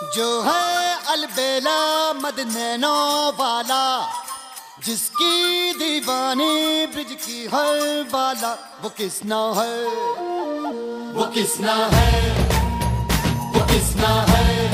जो है अलबेला मद नैनो वाला, जिसकी दीवानी ब्रिज की हर बाला, वो किसना है, वो किसना है, वो किसना है।